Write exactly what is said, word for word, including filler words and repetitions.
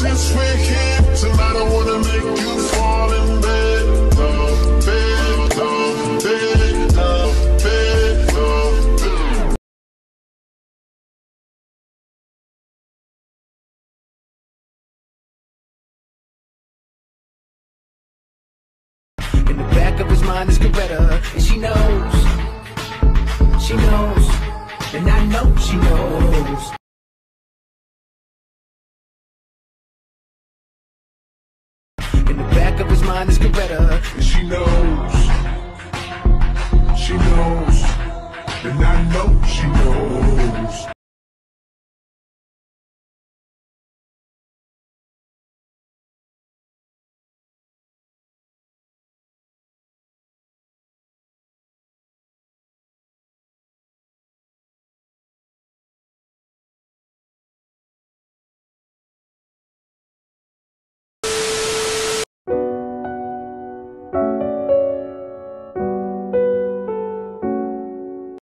since we're here tonight, I wanna make you fall in bed, love, bed, love, bed, love, bed, love, bed. In the back of his mind is Coretta, and she knows, she knows, and I know she knows. In the back of his mind is Coretta, And she knows, she knows, and I know she knows.